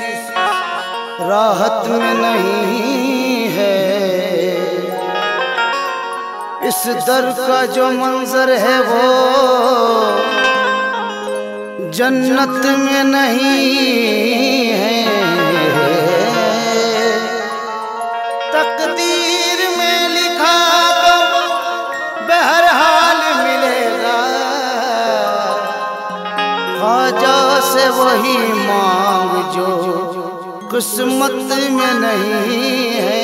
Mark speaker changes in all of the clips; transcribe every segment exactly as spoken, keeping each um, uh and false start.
Speaker 1: राहत में नहीं है। इस दर का जो मंजर है वो जन्नत में नहीं है। तकदीर में लिखा तो बहरहाल मिलेगा, ख्वाजा से वही मांग जो किस्मत में नहीं है।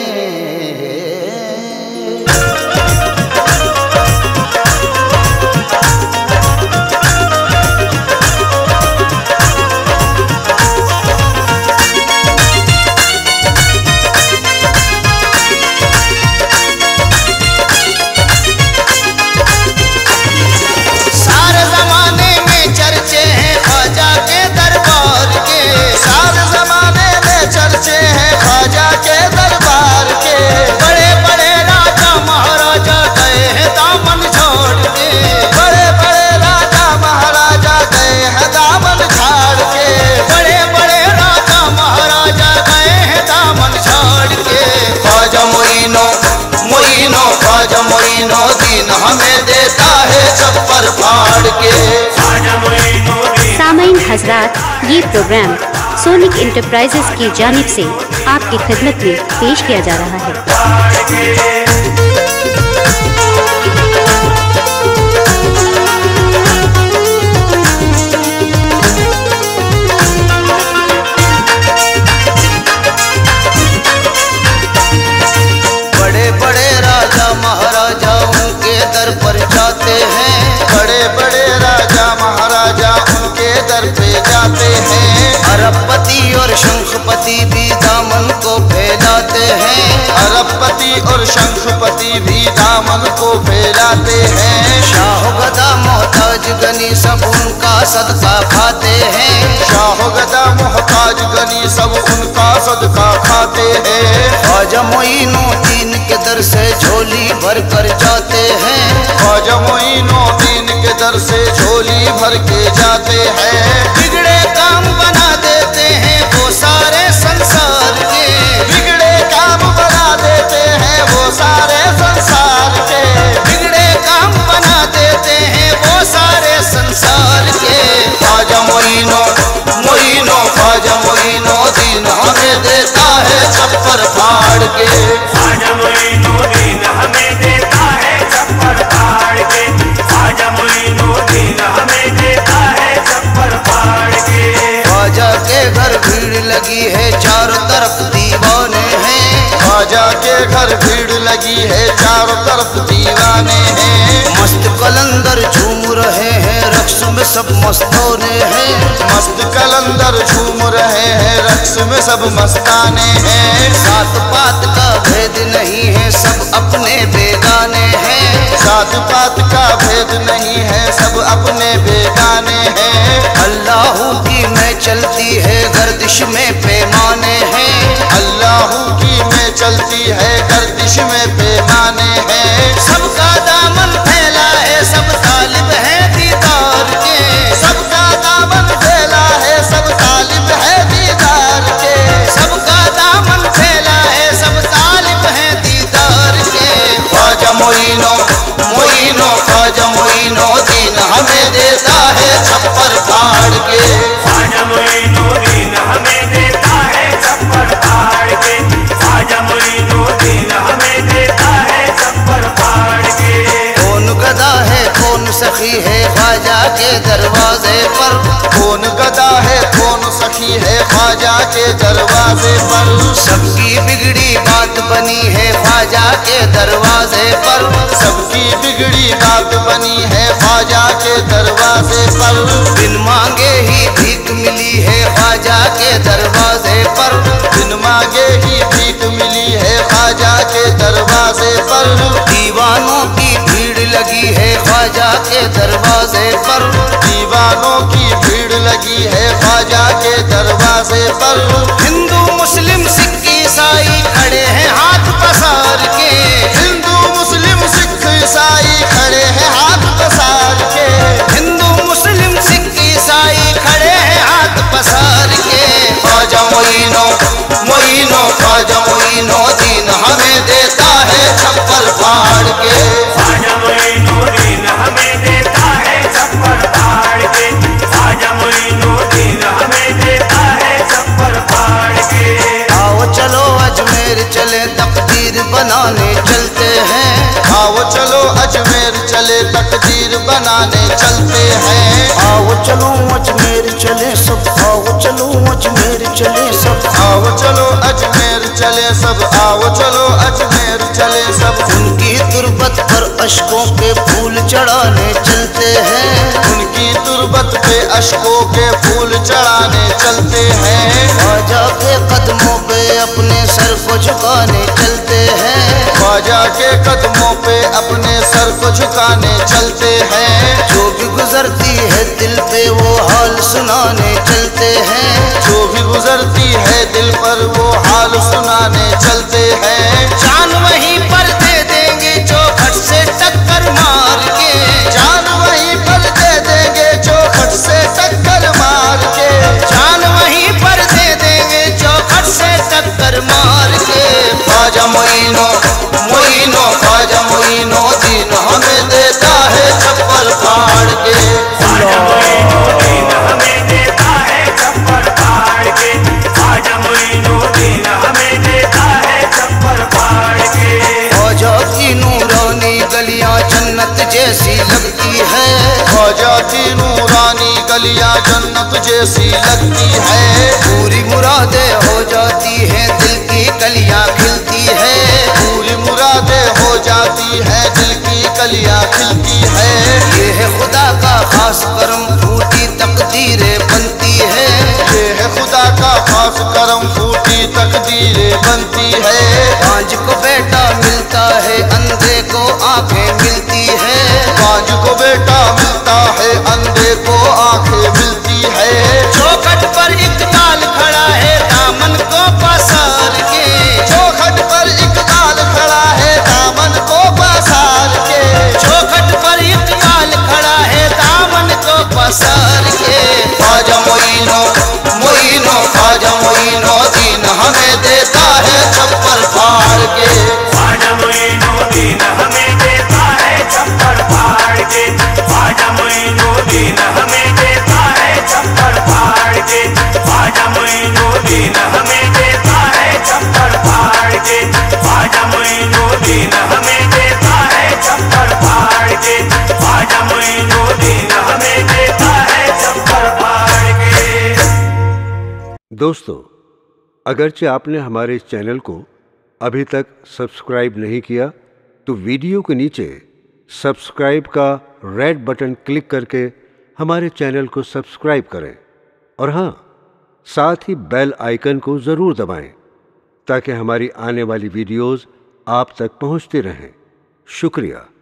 Speaker 2: हमें देता है छप्पर फाड़ के।
Speaker 3: सामाइन हजरात, ये प्रोग्राम सोनिक इंटरप्राइजेस की जानिब से आपकी खिदमत में पेश किया जा रहा है।
Speaker 2: बड़े बड़े राजा महाराजा उनके दर पर जाते हैं। बड़े बड़े राजा महाराजा उनके दर पे जाते हैं। अरबपति और शंखपति भी दामन को फैलाते हैं। अरबपति और शंखपति भी दामन को फैलाते हैं। शाह गदा मोहताज गनी सब उनका सदका खाते हैं। शाह गदा मोहताज गनी सब उनका सदका खाते हैं। ख्वाजा मोइनुद्दीन के दर से झोली भर कर जाते हैं। ख्वाजा मोइनुद्दीन के दर से झोली भर के जाते हैं। बिगड़े काम बना देते हैं वो सारे संसार के। बिगड़े काम बना देते हैं वो सारे संसार के। बिगड़े काम बना देते हैं वो सारे संसार के। ख्वाजा मोइनो मोइनो ख्वाजा मोइनुद्दीन हमें देता है छप्पर फाड़ के।
Speaker 4: ख्वाजा मोइनुद्दीन हमें देता है छप्पर फाड़ के। ख्वाजा मोइनुद्दीन हमें देता है छप्पर फाड़ के।
Speaker 2: ख्वाजा के घर भीड़ लगी है चारों तरफ दीवाने हैं। ख्वाजा के घर भीड़ लगी है चारों तरफ दीवाने हैं। मस्त कलंदर झूम रहे हैं रक्स में सब मस्ताने हैं। मस्त कलंदर झूम रहे हैं रक्स में सब मस्ताने हैं। सात पात का भेद नहीं है सब अपने बेगाने हैं। सात पात का भेद नहीं है सब अपने बेगाने हैं। अल्लाह की मैं चलती है गर्दिश में पैमाने हैं। अल्लाह की मैं चलती है गर्दिश में पैमाने हैं। सबका दामन फैला है सब तालिब है दीदार के। सबका दामन फैला है सब तालिब है दीदार के। सबका दामन फैला है सब तालिब है दीदार के। ख्वाजा मोइनो मोइनो ख्वाजा मोइनुद्दीन हमें देता है छप्पर फाड़ के।
Speaker 4: ख्वाजा मोइनुद्दीन हमें देता है छप्पर फाड़ के। ख्वाजा मोइनुद्दीन हमें देता है छप्पर फाड़ के।
Speaker 2: कौन गदा है कौन सखी है ख्वाजा के दरवाजे पर। कौन गदा है कौन सखी है ख्वाजा के दरवाजे पर। सबकी बिगड़ी बात बनी है ख्वाजा के दरवाजे पर। सबकी बिगड़ी बात बनी है ख्वाजा के दरवाजे पर। बिन मांगे ही भीख मिली है ख्वाजा के दरवाजे पर। बिन मांगे ही भीख मिली है ख्वाजा के दरवाजे पर। दीवानों की भीड़ लगी है ख्वाजा के दरवाजे पर। दीवानों की भीड़ लगी है ख्वाजा के दरवाजे पर। हिंदू मुस्लिम सिख ईसाई खड़े हैं हाथ पसार के। हिंदू मुस्लिम सिख ईसाई खड़े हैं हाथ पसार के। हिंदू मुस्लिम सिख ईसाई खड़े हैं हाथ पसार के। ख्वाजा मोइनुद्दीन तकदीर बनाने चलते हैं।
Speaker 1: आओ चलो अजमेर चले सब, आओ चलो अजमेर चले सब,
Speaker 2: आओ चलो अजमेर चले सब, आओ चलो अजमेर चले सब।
Speaker 1: उनकी तुरबत पर अशकों के फूल चढ़ाने चलते हैं,
Speaker 2: उनकी तुरबत पे अशकों के फूल चढ़ाने चलते हैं।
Speaker 1: ख्वाजा के कदमों पे अपने सर को झुकाने चलते हैं,
Speaker 2: ख्वाजा के कदमों पे अपने सर को झुकाने चलते हैं।
Speaker 1: जो भी गुजरती है दिल पे वो हाल सुनाने चलते हैं,
Speaker 2: जो भी गुजरती है दिल पर वो हाल सुनाने चलते हैं।
Speaker 1: जान वहीं पर दे देंगे चौखट से टक्कर मार के,
Speaker 2: जान वहीं पर दे देंगे चौखट से टक्कर मार के,
Speaker 1: जान वहीं पर दे देंगे चौखट से टक्कर मार के।
Speaker 2: ख्वाजा मोइनो मोइनो ख्वाजा मोइनो दीन हमें देता है छप्पर फाड़ के।
Speaker 4: ख्वाजा मोइनुद्दीन हमें देता है छप्पर फाड़ के, ख्वाजा मोइनुद्दीन हमें देता है छप्पर फाड़ के।
Speaker 1: ख्वाजा की नूरानी गलियां जन्नत जैसी लगती है,
Speaker 2: ख्वाजा की नूरानी गलियां जन्नत जैसी लगती है।
Speaker 1: पूरी मुरादें हो जाती हैं दिल की कलियां खिलती है,
Speaker 2: पूरी मुरादें हो जाती है दिल की कलियां खिलती है।
Speaker 1: ये है खुदा का खास करम फूटी तकदीरें बनती है,
Speaker 2: ये है खुदा का खास करम फूटी तकदीरें बनती है।
Speaker 1: बांझ को बेटा मिलता है अंधे को आंखें मिलती है,
Speaker 2: बांझ को बेटा मिलता है अंधे को आंखें मिलती है।
Speaker 1: चौखट पर इकबाल खड़ा है दामन को पसार के,
Speaker 2: चौखट पर इकबाल खड़ा है दामन को पसार के,
Speaker 1: चौखट पर इकबाल खड़ा है दामन को पसार के।
Speaker 2: ख्वाजा मोइनो मोइनो ख्वाजा मोइनो दीन हमें देता है छप्पर फाड़ के।
Speaker 4: ख्वाजा मोइनुद्दीन हमें देता है छप्पर फाड़ के, ख्वाजा मोइनुद्दीन हमें देता है छप्पर फाड़ के, ख्वाजा मोइनुद्दीन हमें देता है छप्पर फाड़ के, ख्वाजा मोइनुद्दीन हमें देता है छप्पर फाड़ के, ख्वाजा मोइनुद्दीन हमें देता है छप्पर फाड़ के।
Speaker 5: दोस्तों, अगरचे आपने हमारे इस चैनल को अभी तक सब्सक्राइब नहीं किया तो वीडियो के नीचे सब्सक्राइब का रेड बटन क्लिक करके हमारे चैनल को सब्सक्राइब करें और हाँ, साथ ही बेल आइकन को ज़रूर दबाएं ताकि हमारी आने वाली वीडियोस आप तक पहुंचती रहें। शुक्रिया।